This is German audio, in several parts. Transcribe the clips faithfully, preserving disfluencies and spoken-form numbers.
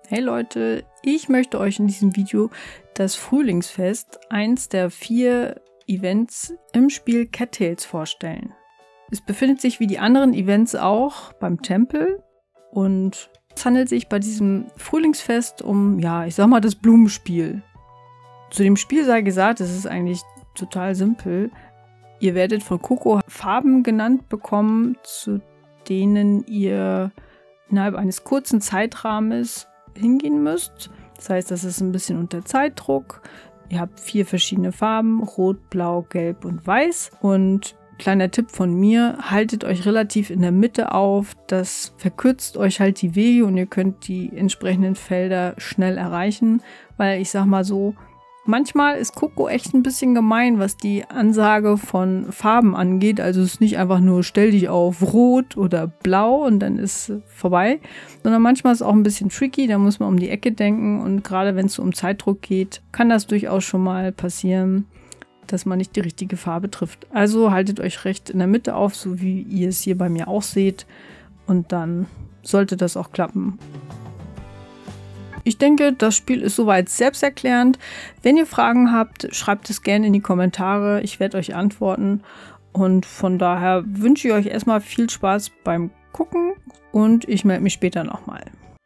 Hey Leute, ich möchte euch in diesem Video das Frühlingsfest, eins der vier Events im Spiel Cattails, vorstellen. Es befindet sich wie die anderen Events auch beim Tempel und es handelt sich bei diesem Frühlingsfest um, ja, ich sag mal, das Blumenspiel. Zu dem Spiel sei gesagt, es ist eigentlich total simpel. Ihr werdet von Coco Farben genannt bekommen, zu denen ihr innerhalb eines kurzen Zeitrahmens hingehen müsst. Das heißt, das ist ein bisschen unter Zeitdruck. Ihr habt vier verschiedene Farben, rot, blau, gelb und weiß. Und kleiner Tipp von mir, haltet euch relativ in der Mitte auf. Das verkürzt euch halt die Wege und ihr könnt die entsprechenden Felder schnell erreichen. Weil ich sag mal so, manchmal ist Coco echt ein bisschen gemein, was die Ansage von Farben angeht. Also es ist nicht einfach nur, stell dich auf rot oder blau und dann ist vorbei. Sondern manchmal ist es auch ein bisschen tricky, da muss man um die Ecke denken. Und gerade wenn es so um Zeitdruck geht, kann das durchaus schon mal passieren, dass man nicht die richtige Farbe trifft. Also haltet euch recht in der Mitte auf, so wie ihr es hier bei mir auch seht. Und dann sollte das auch klappen. Ich denke, das Spiel ist soweit selbsterklärend. Wenn ihr Fragen habt, schreibt es gerne in die Kommentare. Ich werde euch antworten. Und von daher wünsche ich euch erstmal viel Spaß beim Gucken und ich melde mich später nochmal.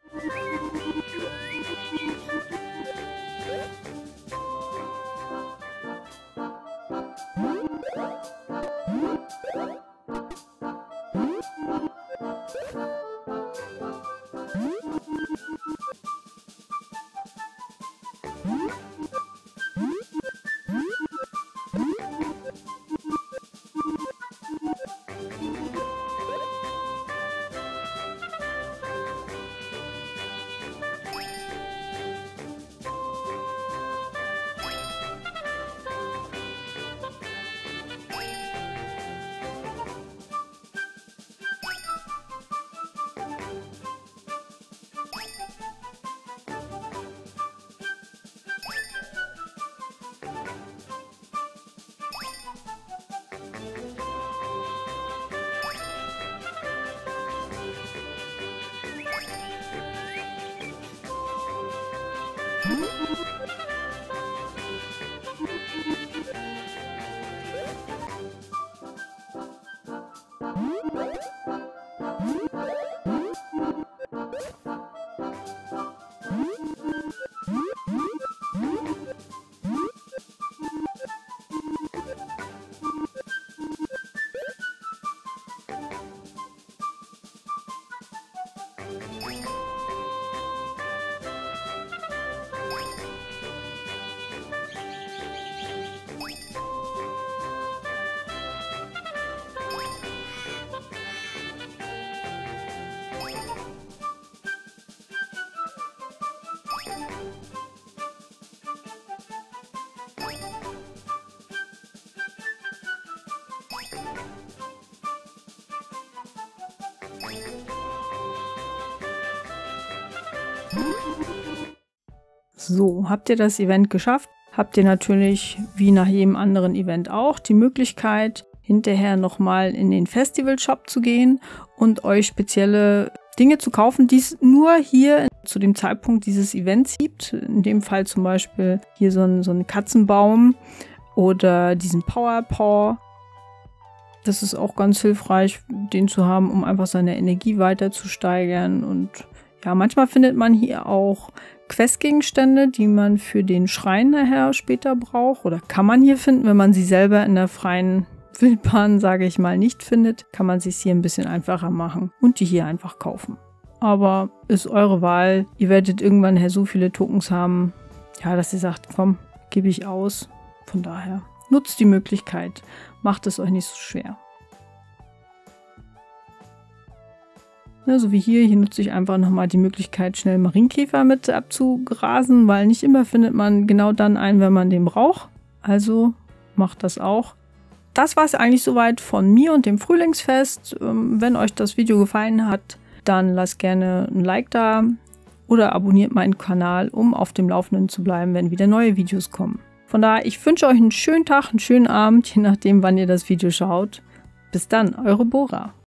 So, habt ihr das Event geschafft? Habt ihr natürlich, wie nach jedem anderen Event auch, die Möglichkeit, hinterher nochmal in den Festival-Shop zu gehen und euch spezielle Dinge zu kaufen, die es nur hier zu dem Zeitpunkt dieses Events gibt. In dem Fall zum Beispiel hier so ein, so ein Katzenbaum oder diesen Power Paw. Das ist auch ganz hilfreich, den zu haben, um einfach seine Energie weiter zu steigern. Und ja, manchmal findet man hier auch Questgegenstände, die man für den Schrein nachher später braucht. Oder kann man hier finden, wenn man sie selber in der freien Wildbahn, sage ich mal, nicht findet, kann man sich hier ein bisschen einfacher machen und die hier einfach kaufen. Aber ist eure Wahl. Ihr werdet irgendwann her so viele Tokens haben, ja, dass ihr sagt, komm, gebe ich aus. Von daher nutzt die Möglichkeit. Macht es euch nicht so schwer. Ne, so wie hier, hier nutze ich einfach nochmal die Möglichkeit, schnell Marienkäfer mit abzugrasen, weil nicht immer findet man genau dann einen, wenn man den braucht. Also macht das auch. Das war es eigentlich soweit von mir und dem Frühlingsfest. Wenn euch das Video gefallen hat, dann lasst gerne ein Like da oder abonniert meinen Kanal, um auf dem Laufenden zu bleiben, wenn wieder neue Videos kommen. Von daher, ich wünsche euch einen schönen Tag, einen schönen Abend, je nachdem, wann ihr das Video schaut. Bis dann, eure Bora.